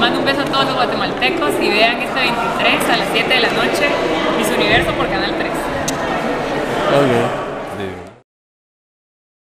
mando un beso a todos los guatemaltecos y vean este 23 a las 7 de la noche Miss Universo por Canal 3. Ok.